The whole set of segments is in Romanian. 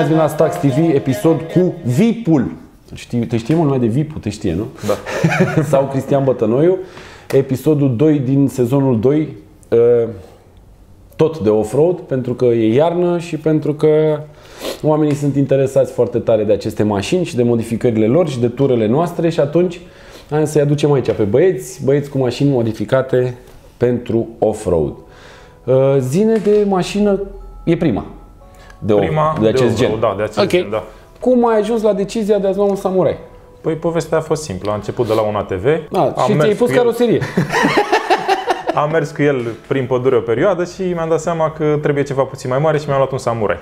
ați venit la Stax TV, episod cu VIP-ul. Te știe mult mai de VIP-ul, te știe, nu? Da. Sau Cristian Bătănoiu. Episodul 2 din sezonul 2, tot de off-road, pentru că e iarnă și pentru că oamenii sunt interesați foarte tare de aceste mașini și de modificările lor și de turele noastre și atunci hai să-i aducem aici pe băieți cu mașini modificate pentru off-road. Zine de mașină, e prima de acest gen. Da, de acest gen, da. Cum ai ajuns la decizia de a-ți lua un Samurai? Păi povestea a fost simplă, a început de la un ATV. Și ți-ai pus caroserie. Am mers cu el prin pădure o perioadă și mi-am dat seama că trebuie ceva puțin mai mare și mi-am luat un Samurai.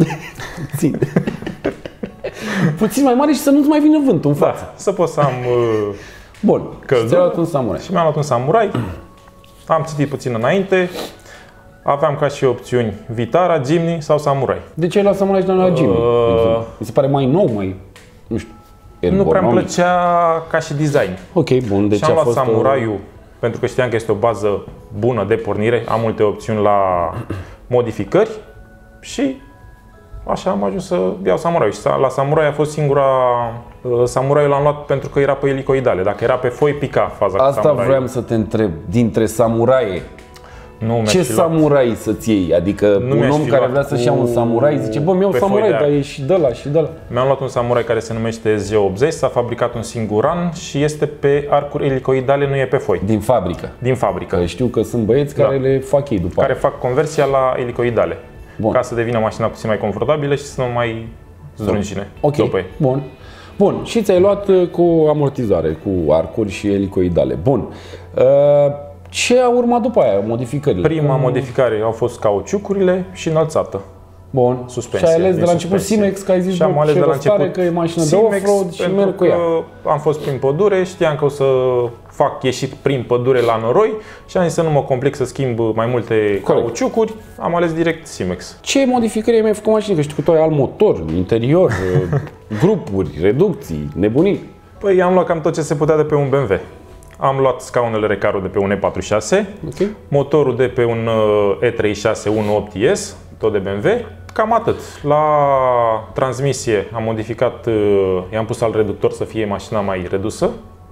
Puțin mai mare și să nu-ți mai vină vântul în față. Da, să pot să am bun, și ți-ai luat un Samurai. Și mi-am luat un Samurai. Am citit puțin înainte. Aveam ca și opțiuni Vitara, Jimny sau Samurai. De ce ai luat Samurai și nu ai luat Jimny? Mi se pare mai nou, mai... nu știu. Nu prea îmi plăcea ca și design. Ok, bun. Deci și am luat Samurai-ul pentru că știam că este o bază bună de pornire. Am multe opțiuni la modificări și așa am ajuns să iau Samurai. Și la Samurai a fost singura... Samurai l-am luat pentru că era pe elicoidale. Dacă era pe foi, pica faza cu Asta Samurai. vreau să te întreb. Dintre Samurai, ce Samurai să-ți iei? Adică un om care vrea să-și ia un Samurai zice, bă, mi-au Samurai, dar e și de ăla și de ăla. Mi-am luat un Samurai care se numește Z80, s-a fabricat un singur an și este pe arcuri elicoidale, nu e pe foi. Din fabrică? Din fabrică. Că știu că sunt băieți care le fac ei după care fac conversia la elicoidale. Bun. Ca să devină mașina puțin mai confortabilă și să nu mai zdrâncine. Ok, bun. Bun, și ți-ai luat cu amortizoare, cu arcuri și elicoidale. Bun. Ce a urmat după aia, modificările? Prima modificare au fost cauciucurile și înălțată. Bun. Suspensie. Și ai ales de la început Simex, că ai zis, și am ales de la început că e mașină de off-road și merg cu ea. Am fost prin pădure, știam că o să fac ieșit prin pădure la noroi și am zis să nu mă complic să schimb mai multe cauciucuri, am ales direct Simex. Ce modificări ai mai făcut mașină? Că știu că tu ai alt motor, interior, grupuri, reducții, nebunii. Păi am luat cam tot ce se putea de pe un BMW. Am luat scaunele Recaro de pe un E46, motorul de pe un E36 1.8S, tot de BMW. Cam atât. La transmisie am modificat, i-am pus alt reductor să fie mașina mai redusă.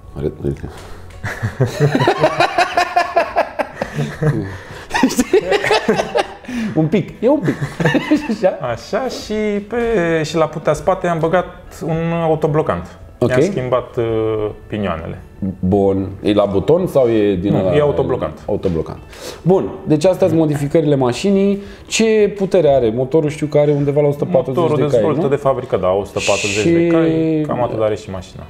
Un pic, e un pic. Așa și la putea spate am băgat un autoblocant. I-am schimbat pinioanele. Bun. E la buton sau e din ăla? E autoblocant. Autoblocant. Bun. Deci astea sunt modificările mașinii. Ce putere are? Motorul știu că are undeva la 140 de cai, Motorul dezvoltă de fabrică, da, 140 de cai. Cam atât are și mașina.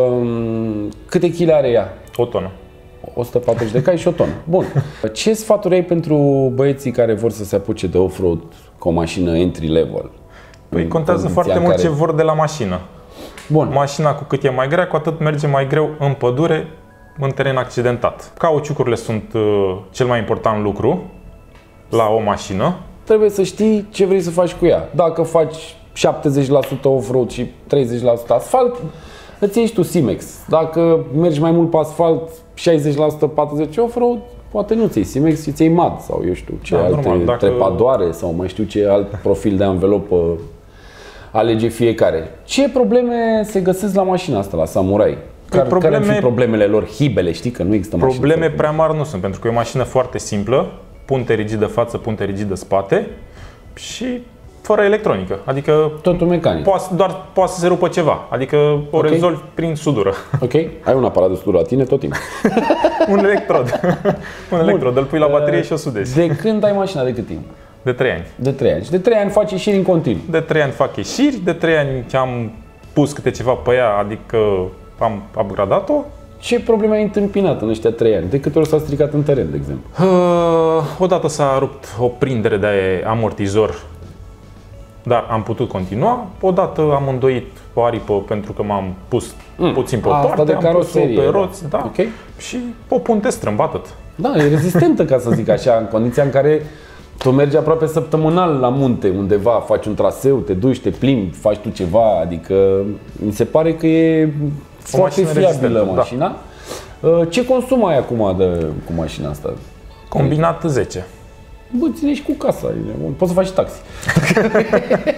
Câte kg are ea? O tonă. 140 de cai și o tonă. Bun. Ce sfaturi ai pentru băieții care vor să se apuce de off-road cu o mașină entry level? Păi contează foarte mult ce vor de la mașină. Bun. Mașina cu cât e mai grea, cu atât merge mai greu în pădure, în teren accidentat. Cauciucurile sunt cel mai important lucru la o mașină. Trebuie să știi ce vrei să faci cu ea. Dacă faci 70% off-road și 30% asfalt, îți iei tu Simex. Dacă mergi mai mult pe asfalt, 60% 40% off-road, poate nu ți iei Simex și ți iei MAD sau eu știu ce alte trepadoare sau mai știu ce alt profil de anvelopă alege fiecare. Ce probleme se găsesc la mașina asta, la Samurai? Care ar fi problemele lor? Hibele, știi că nu există mașini. Probleme prea mari nu sunt, pentru că e o mașină foarte simplă, punte rigidă față, punte rigidă spate și fără electronică. Adică totul mecanic. Poate să se rupă ceva. Adică o rezolvi prin sudură. Ok. Ai un aparat de sudură la tine tot timpul. Un electrod. Un electrod. Îl pui la baterie și o sudezi. De când ai mașina? De cât timp? De 3 ani. De 3 ani. Și de 3 ani faci ieșiri în continuu. De 3 ani fac ieșiri, de 3 ani am pus câte ceva pe ea, adică am upgradat-o. Ce probleme ai întâmpinat în ăștia 3 ani? De câte ori s-a stricat în teren, de exemplu? Odată s-a rupt o prindere de amortizor, dar am putut continua. Odată am îndoit o aripă pentru că m-am pus puțin pe o parte, am pus-o pe roți, da. Okay. Și o punte strâmb, atât. Da, e rezistentă, ca să zic așa, în condiția în care tu mergi aproape săptămânal la munte, undeva, faci un traseu, te duci, te plimbi, faci tu ceva, adică mi se pare că e foarte fiabilă mașina. Da. Ce consum ai acum cu mașina asta? Combinat 10. Bă, ține și cu casa, poți să faci și taxi.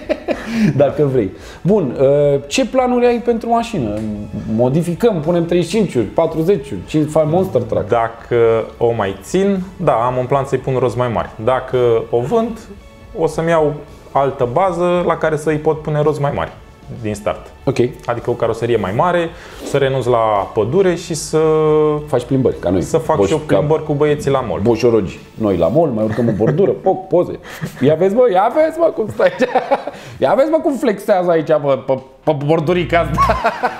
Dacă vrei. Bun, ce planuri ai pentru mașină? Modificăm, punem 35-uri, 40-uri, 5 Monster Truck? Dacă o mai țin, da, am un plan să-i pun roți mai mari. Dacă o vând, o să-mi iau altă bază la care să-i pot pune roți mai mari din start. Ok. Adică o caroserie mai mare, să renunț la pădure și să faci plimbări, ca noi. Să fac și eu plimbări cu băieții la mol. Boșorogi. Noi la mol, mai urcăm în bordură, poze. Ia vezi, mă, cum stai aici. Ia vezi, mă, cum flexează aici, pe bordurica asta.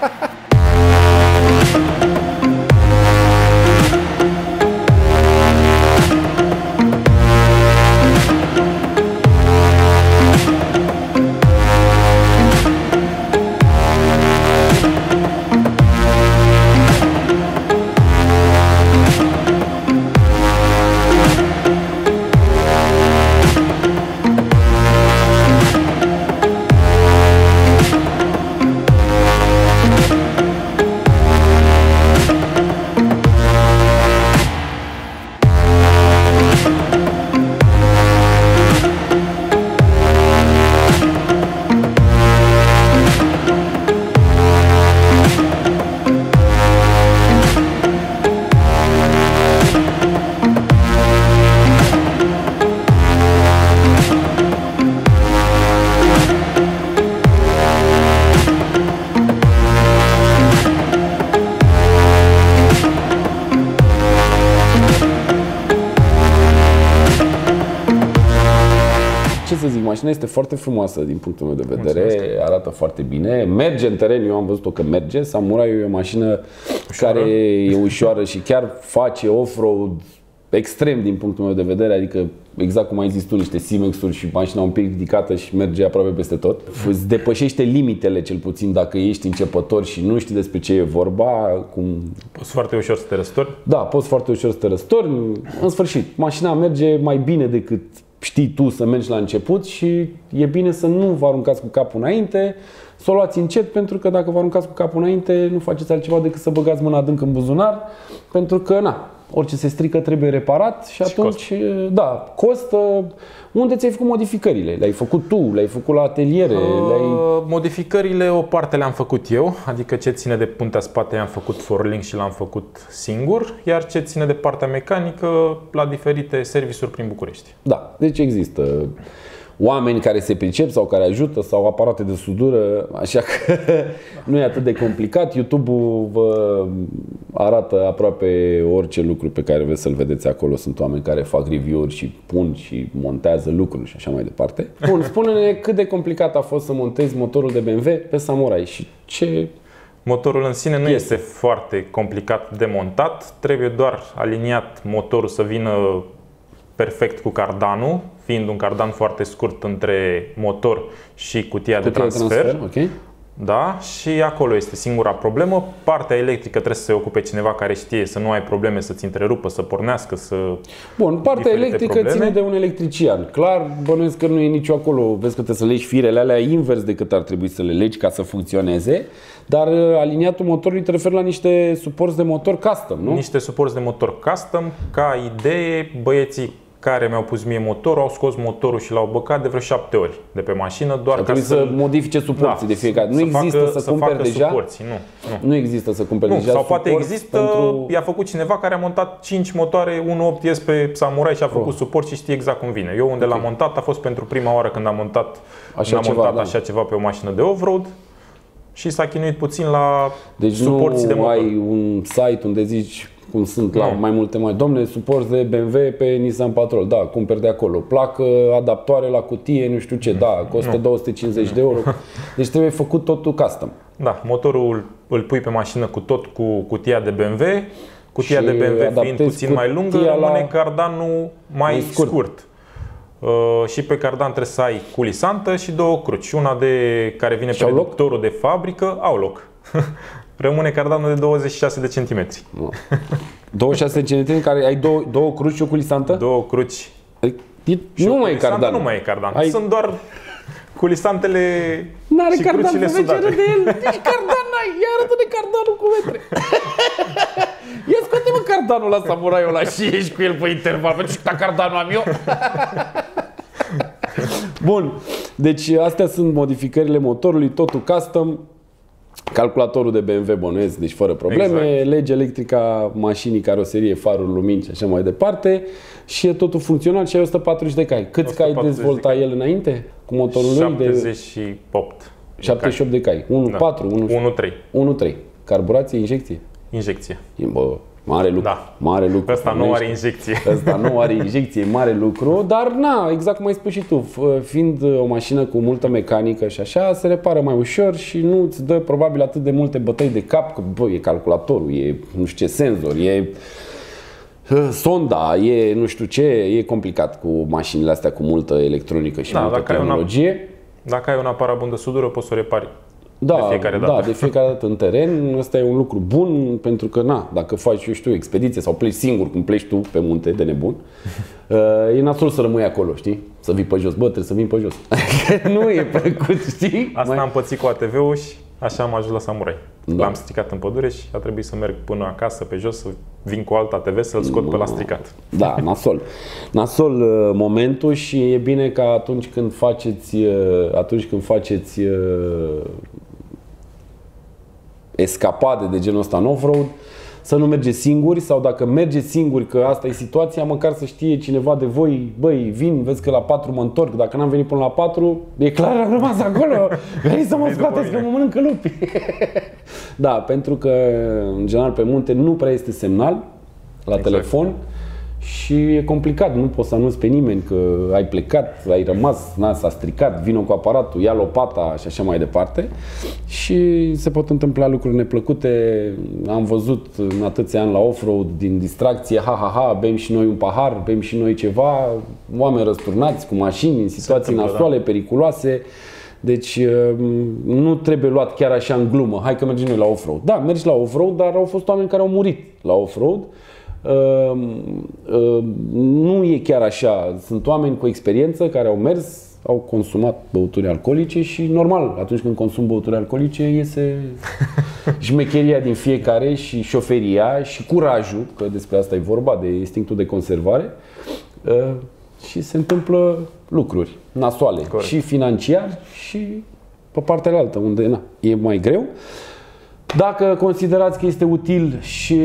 Ce să zic, mașina este foarte frumoasă din punctul meu de vedere. Mulțumesc. Arată foarte bine, merge în teren, eu am văzut-o că merge. Samurai e o mașină ușoară, care e ușoară și chiar face off-road extrem din punctul meu de vedere, adică exact cum ai zis tu, niște Simex-uri și mașina un pic ridicată și merge aproape peste tot. Îți depășește limitele, cel puțin dacă ești începător și nu știi despre ce e vorba. Poți foarte ușor să te răstorni? Da, poți foarte ușor să te răstorni. În sfârșit, mașina merge mai bine decât știi tu să mergi la început și e bine să nu vă aruncați cu capul înainte, să o luați încet, pentru că dacă vă aruncați cu capul înainte, nu faceți altceva decât să băgați mâna adânc în buzunar, pentru că, orice se strică trebuie reparat și atunci, da, costă. Unde ți-ai făcut modificările? Le-ai făcut tu? Le-ai făcut la ateliere? Modificările, o parte le-am făcut eu, adică ce ține de puntea spate am făcut forlink și l-am făcut singur, iar ce ține de partea mecanică la diferite serviciuri prin București. Da, deci există oameni care se pricep sau care ajută sau aparate de sudură, așa că nu e atât de complicat. YouTube-ul vă arată aproape orice lucru pe care vreți să-l vedeți acolo. Sunt oameni care fac review-uri și pun și montează lucruri și așa mai departe. Bun, spune-ne cât de complicat a fost să montezi motorul de BMW pe Samurai și ce... Motorul în sine nu este foarte complicat de montat, trebuie doar aliniat motorul să vină perfect cu cardanul, fiind un cardan foarte scurt între motor și cutia de transfer. Okay. Da, și acolo este singura problemă. Partea electrică trebuie să se ocupe cineva care știe, să nu ai probleme să-ți întrerupă, să pornească, să... Bun, partea electrică ține de un electrician. Clar, bănuiesc că nu e nicio acolo. Vezi că trebuie să legi firele alea invers decât ar trebui să le legi ca să funcționeze. Dar aliniatul motorului te referi la niște suporți de motor custom, nu? Niște suporți de motor custom. Ca idee, băieții care mi-au pus mie motorul, au scos motorul și l-au băgat de vreo 7 ori de pe mașină, doar ca să modifice suporții de fiecare. Nu există să cumperi deja. Suporții, nu există să cumperi deja. Sau poate există, i-a făcut cineva care a montat 5 motoare 1.8S pe Samurai și a făcut suport și știe exact cum vine. Eu unde l-am montat a fost pentru prima oară când am montat așa ceva pe o mașină de off-road. Și s-a chinuit puțin la suporții de motor. Deci nu ai un site unde zici, cum sunt la mai multe mai, domne, suporți de BMW pe Nissan Patrol, da, cumperi de acolo, placă, adaptoare la cutie, nu știu ce, da, costă 250 de euro, deci trebuie făcut totul custom. Da, motorul îl pui pe mașină cu tot cu cutia de BMW, cutia de BMW fiind puțin mai lungă, rămâne cardanul mai scurt. Și pe cardan trebuie să ai culisantă și 2 cruci, una de care vine pe reductorul de fabrică, au loc. Rămâne cardanul de 26 de centimetri. 26 de centimetri, care ai două cruci și o culisantă? 2 cruci. Nu mai e cardan. Nu mai e cardan. Sunt doar culisantele și crucile sudate. De el. Nici cardan n-ai. Ia arată-ne cardanul cu metre. Ia scoate-mă cardanul la Samuraiul ăla și ieși cu el pe interval. Pentru că cardanul am eu. Bun, deci astea sunt modificările motorului, totul custom. Calculatorul de BMW bănuiesc, deci fără probleme, exact. Lege electrica mașinii, caroserie, faruri, lumini și așa mai departe. Și e totul funcțional și ai 140 de cai. Câți cai dezvolta el înainte cu motorul lui? 78. 78 de cai. 1.4, 1.3. Carburație, injecție? Injecție. Bă, mare lucru. Da. Mare lucru. Ăsta nu are injecție. Ăsta nu are injecție, mare lucru, dar na, exact cum ai spus și tu, fiind o mașină cu multă mecanică și așa, se repară mai ușor și nu îți dă probabil atât de multe bătăi de cap, că bă, e calculatorul, e nu știu ce senzor, e sonda, e nu știu ce, e complicat cu mașinile astea cu multă electronică și multă tehnologie. Dacă ai un aparat bun de sudură, poți să o repari. De fiecare dată. Da, de fiecare dată în teren. Ăsta e un lucru bun pentru că, na, dacă faci, eu știu, expediție sau pleci singur, cum pleci tu pe munte de nebun, e nasol să rămâi acolo, știi? Să vii pe jos. Bă, trebuie să vin pe jos. Nu e plăcut, știi? Asta am pățit cu ATV-ul și așa am ajuns la Samurai. Da. L-am stricat în pădure și a trebuit să merg până acasă pe jos, să vin cu alt ATV să-l scot pe la stricat. Da, nasol. Nasol momentul și e bine că atunci când faceți escapade de genul ăsta în off-road, să nu mergeți singuri sau dacă mergeți singuri, că asta e situația, măcar să știe cineva de voi, băi, vin, vezi că la 4 mă întorc, dacă n-am venit până la 4, e clar, am rămas acolo, vrei să mă scoateți că mă mănâncă lupi. Da, pentru că în general pe munte nu prea este semnal la telefon și e complicat, nu poți să anunți pe nimeni că ai plecat, ai rămas, s-a stricat, vină cu aparatul, ia lopata și așa mai departe și se pot întâmpla lucruri neplăcute. Am văzut în atâția ani la off-road din distracție, ha, bem și noi un pahar, bem și noi ceva, oameni răsturnați cu mașini în situații nasoale, periculoase. Deci nu trebuie luat chiar așa în glumă, hai că mergem noi la off-road. Da, mergi la off-road, dar au fost oameni care au murit la off-road. Nu e chiar așa. Sunt oameni cu experiență care au mers, au consumat băuturi alcoolice și normal, atunci când consum băuturi alcoolice iese șmecheria din fiecare și șoferia și curajul, că despre asta e vorba, de instinctul de conservare, și se întâmplă lucruri nasoale. Corect. Și financiar și pe partea altă, unde e mai greu. Dacă considerați că este util și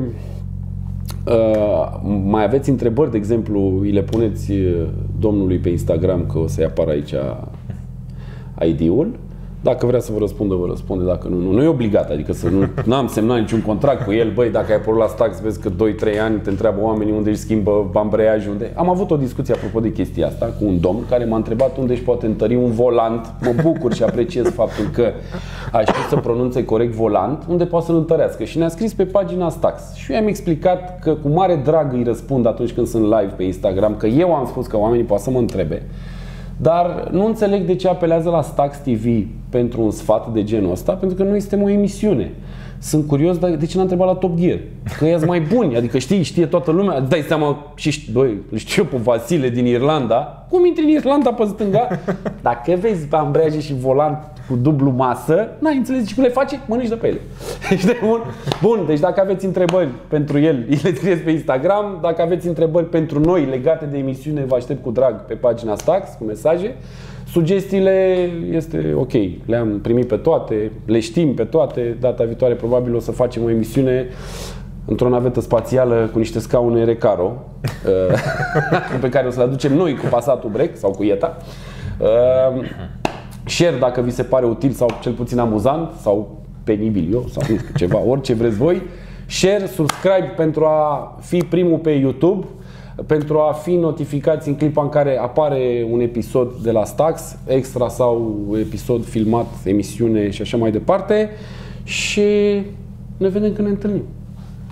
mai aveți întrebări, de exemplu, îi le puneți domnului pe Instagram, că o să-i apară aici ID-ul. Dacă vrea să vă răspundă, vă răspunde, dacă nu, nu e obligat, adică să nu am semnat niciun contract cu el, băi, dacă ai apărut la Stax, vezi că 2-3 ani te întreabă oamenii unde își schimbă ambreiajul, unde. Am avut o discuție apropo de chestia asta cu un domn care m-a întrebat unde își poate întări un volant. Mă bucur și apreciez faptul că a știut să pronunțe corect volant, unde poate să-l întărească și ne-a scris pe pagina Stax. Și eu i-am explicat că cu mare drag îi răspund atunci când sunt live pe Instagram, că eu am spus că oamenii poate să mă întrebe. Dar nu înțeleg de ce apelează la Stax TV pentru un sfat de genul ăsta, pentru că noi suntem o emisiune. Sunt curios, dar de ce n-a întrebat la Top Gear? Că ea-s mai buni, adică știe toată lumea, îți dai seama și băi, îl știu pe Vasile din Irlanda. Cum intri în Irlanda pe stânga? Dacă vezi ambreiaje și volant cu dublu masă, n-ai înțeles și cum le face, mănânci de pe ele. Bun, deci dacă aveți întrebări pentru el, îi le scrieți pe Instagram. Dacă aveți întrebări pentru noi legate de emisiune, vă aștept cu drag pe pagina Stax cu mesaje. Sugestiile este ok, le-am primit pe toate, le știm pe toate. Data viitoare probabil o să facem o emisiune într-o navetă spațială cu niște scaune Recaro pe care o să le aducem noi cu Passatul Break sau cu Ieta. Share dacă vi se pare util sau cel puțin amuzant sau penibil eu sau nu știu, ceva, orice vreți voi. Share, subscribe pentru a fi primul pe YouTube, pentru a fi notificați în clipa în care apare un episod de la Stax, extra sau episod filmat, emisiune și așa mai departe. Și ne vedem când ne întâlnim.